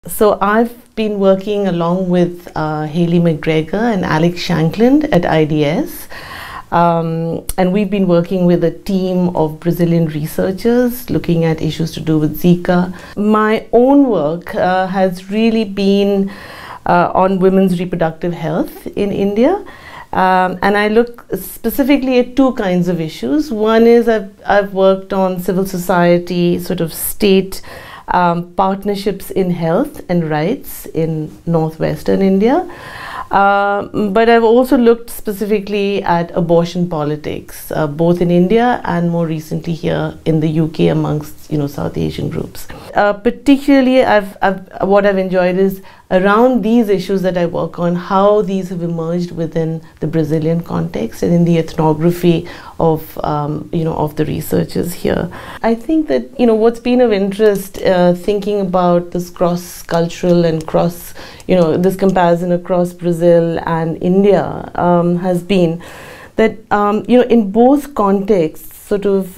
So I've been working along with Haley McGregor and Alex Shankland at IDS. And we've been working with a team of Brazilian researchers looking at issues to do with Zika. My own work has really been on women's reproductive health in India. And I look specifically at two kinds of issues. One is I've worked on civil society, sort of state partnerships in health and rights in northwestern India. But I've also looked specifically at abortion politics, both in India and more recently here in the UK amongst South Asian groups. Particularly, what I've enjoyed is around these issues that I work on, how these have emerged within the Brazilian context and in the ethnography of of the researchers here. I think that what's been of interest, thinking about this cross-cultural and this comparison across Brazil and India, has been that in both contexts, sort of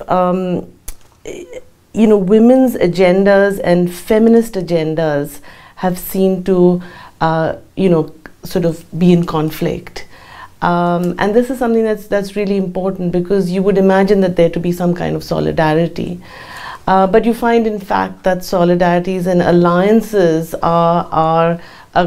women's agendas and feminist agendas have seemed to sort of be in conflict. And this is something that's really important, because you would imagine that there to be some kind of solidarity. But you find, in fact, that solidarities and alliances are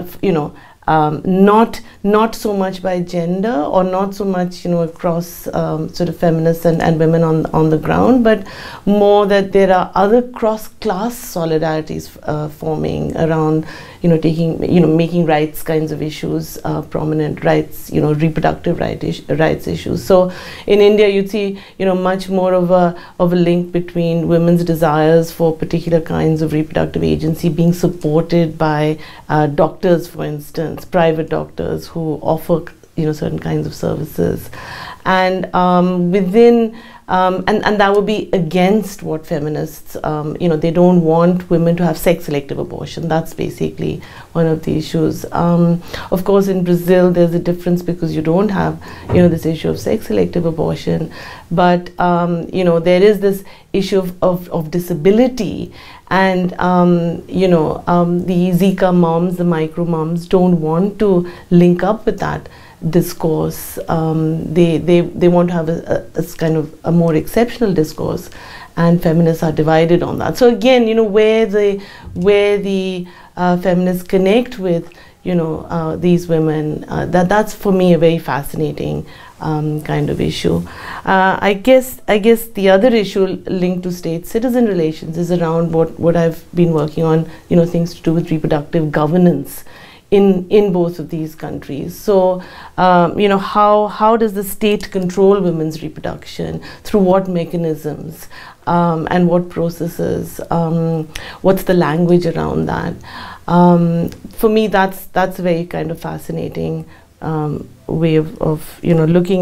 not so much by gender, or not so much across sort of feminists and women on the ground, but more that there are other cross-class solidarities forming around making rights kinds of issues prominent, rights, reproductive rights issues. So in India you'd see much more of a link between women's desires for particular kinds of reproductive agency being supported by doctors, for instance, private doctors who offer certain kinds of services, and within and that would be against what feminists they don't want women to have sex selective abortion. That's basically one of the issues. Of course, in Brazil there's a difference, because you don't have this issue of sex selective abortion, but there is this issue of disability. And the Zika moms, the micro moms, don't want to link up with that discourse. They want to have a kind of a more exceptional discourse, and feminists are divided on that. So again, where the feminists connect with these women, that's for me a very fascinating kind of issue. I guess the other issue linked to state-citizen relations is around what I've been working on, things to do with reproductive governance in both of these countries. So how does the state control women's reproduction, through what mechanisms, and what processes, what's the language around that? For me, that's a very kind of fascinating way of looking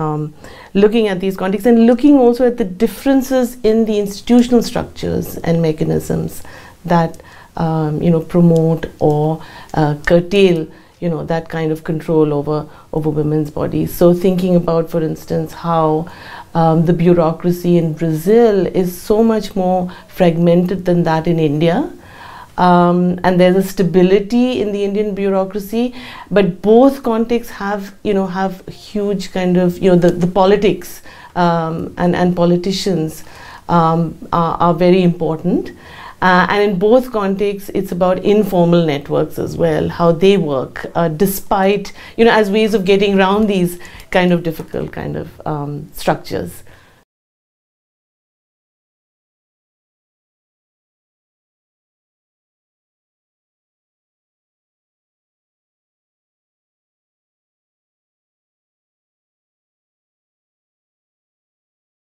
at these contexts, and looking also at the differences in the institutional structures and mechanisms that promote or curtail that kind of control over women's bodies. So thinking about, for instance, how the bureaucracy in Brazil is so much more fragmented than that in India. And there's a stability in the Indian bureaucracy, but both contexts have huge kind of the politics and politicians are very important, and in both contexts it's about informal networks as well, how they work despite as ways of getting around these kind of difficult kind of structures.